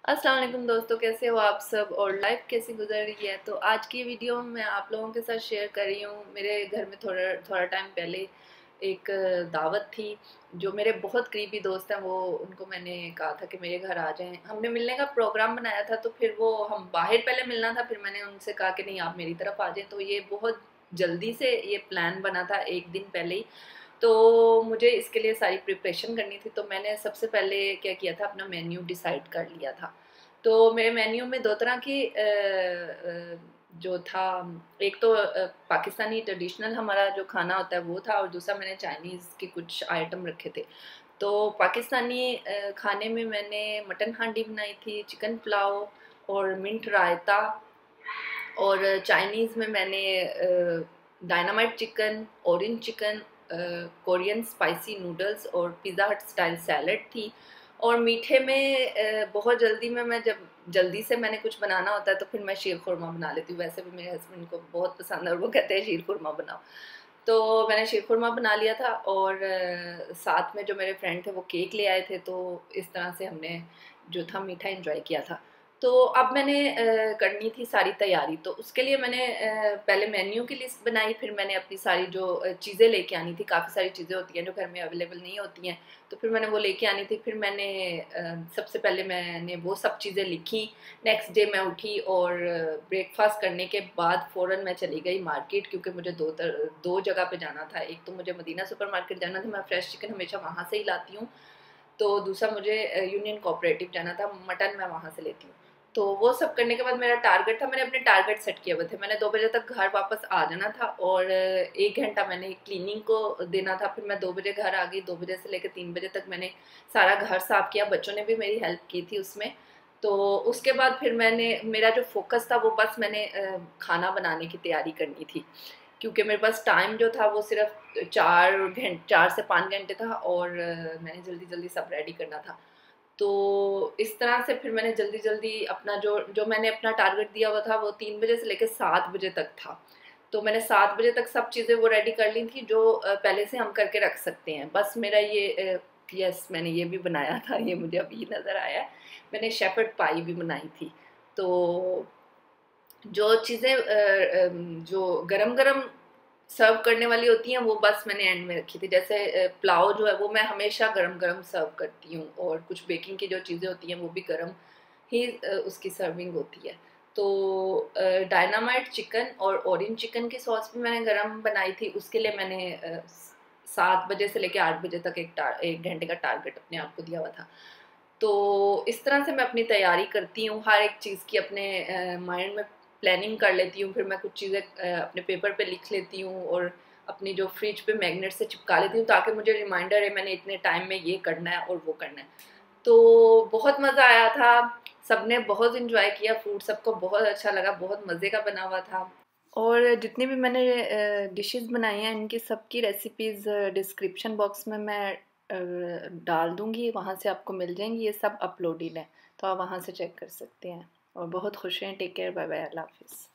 अस्सलाम वालेकुम दोस्तों, कैसे हो आप सब और लाइफ कैसी गुजर रही है। तो आज की वीडियो में मैं आप लोगों के साथ शेयर कर रही हूँ। मेरे घर में थोड़ा थोड़ा टाइम पहले एक दावत थी। जो मेरे बहुत करीबी दोस्त हैं वो उनको मैंने कहा था कि मेरे घर आ जाएं। हमने मिलने का प्रोग्राम बनाया था, तो फिर वो हम बाहर पहले मिलना था, फिर मैंने उनसे कहा कि नहीं आप मेरी तरफ आ जाएं। तो ये बहुत जल्दी से ये प्लान बना था, एक दिन पहले ही। तो मुझे इसके लिए सारी प्रिपरेशन करनी थी, तो मैंने सबसे पहले क्या किया था, अपना मेन्यू डिसाइड कर लिया था। तो मेरे मेन्यू में दो तरह की जो था, एक तो पाकिस्तानी ट्रेडिशनल हमारा जो खाना होता है वो था, और दूसरा मैंने चाइनीज़ के कुछ आइटम रखे थे। तो पाकिस्तानी खाने में मैंने मटन हांडी बनाई थी, चिकन पुलाव और मिंट रायता। और चाइनीज़ में मैंने dynamite chicken, orange chicken, Korean spicy noodles और पिज़्ज़ा हट स्टाइल सैलड थी। और मीठे में बहुत जल्दी में मैं जब जल्दी से मैंने कुछ बनाना होता है तो फिर मैं शीर खुरमा बना लेती हूँ। वैसे भी मेरे हस्बैंड को बहुत पसंद है और वो कहते हैं शीर खुरमा बनाओ। तो मैंने शीर खुरमा बना लिया था, और साथ में जो मेरे फ्रेंड थे वो केक ले आए थे। तो इस तरह से हमने जो था मीठा एंजॉय किया था। तो अब मैंने करनी थी सारी तैयारी। तो उसके लिए मैंने पहले मेन्यू की लिस्ट बनाई, फिर मैंने अपनी सारी जो चीज़ें लेके आनी थी। काफ़ी सारी चीज़ें होती हैं जो घर में अवेलेबल नहीं होती हैं, तो फिर मैंने वो लेके आनी थी। फिर मैंने सबसे पहले मैंने वो सब चीज़ें लिखी। नेक्स्ट डे मैं उठी और ब्रेकफास्ट करने के बाद फ़ौरन मैं चली गई मार्केट, क्योंकि मुझे दो जगह पे जाना था। एक तो मुझे मदीना सुपर मार्केट जाना था, मैं फ्रेश चिकन हमेशा वहाँ से ही लाती हूँ। तो दूसरा मुझे यूनियन कोऑपरेटिव जाना था, मटन मैं वहाँ से लेती हूँ। तो वो सब करने के बाद मेरा टारगेट था, मैंने अपने टारगेट सेट किए हुए थे। मैंने 2 बजे तक घर वापस आ जाना था, और 1 घंटा मैंने क्लीनिंग को देना था। फिर मैं 2 बजे घर आ गई। 2 बजे से लेकर 3 बजे तक मैंने सारा घर साफ़ किया। बच्चों ने भी मेरी हेल्प की थी उसमें। तो उसके बाद फिर मेरा जो फ़ोकस था वो बस मैंने खाना बनाने की तैयारी करनी थी, क्योंकि मेरे पास टाइम जो था वो सिर्फ 4 से 5 घंटे था, और मैंने जल्दी जल्दी सब रेडी करना था। तो इस तरह से फिर मैंने जल्दी जल्दी अपना जो जो मैंने अपना टारगेट दिया हुआ था वो 3 बजे से लेकर 7 बजे तक था। तो मैंने 7 बजे तक सब चीज़ें वो रेडी कर ली थी जो पहले से हम करके रख सकते हैं। बस मेरा ये यस, मैंने ये भी बनाया था, ये मुझे अभी नज़र आया। मैंने शेफर्ड पाई भी बनाई थी। तो जो चीज़ें जो गरम-गरम सर्व करने वाली होती हैं वो बस मैंने एंड में रखी थी। जैसे पुलाव जो है वो मैं हमेशा गरम-गरम सर्व करती हूँ, और कुछ बेकिंग की जो चीज़ें होती हैं वो भी गरम ही उसकी सर्विंग होती है। तो डायनामाइट चिकन और ऑरेंज चिकन की सॉस भी मैंने गरम बनाई थी। उसके लिए मैंने 7 बजे से लेके 8 बजे तक 1 घंटे का टारगेट अपने आप को दिया हुआ था। तो इस तरह से मैं अपनी तैयारी करती हूँ, हर एक चीज़ की अपने माइंड में प्लानिंग कर लेती हूँ। फिर मैं कुछ चीज़ें अपने पेपर पे लिख लेती हूँ, और अपनी जो फ्रिज पे मैग्नेट से चिपका लेती हूँ, ताकि मुझे रिमाइंडर है मैंने इतने टाइम में ये करना है और वो करना है। तो बहुत मज़ा आया था, सबने बहुत इन्जॉय किया, फूड सबको बहुत अच्छा लगा, बहुत मज़े का बना हुआ था। और जितनी भी मैंने डिशेस बनाई हैं इनकी सबकी रेसिपीज़ डिस्क्रिप्शन बॉक्स में मैं डाल दूँगी, वहाँ से आपको मिल जाएंगी। ये सब अपलोडेड है, तो आप वहाँ से चेक कर सकते हैं। और बहुत खुश हैं। टेक केयर, बाय बाय, अल्लाह हाफिज़।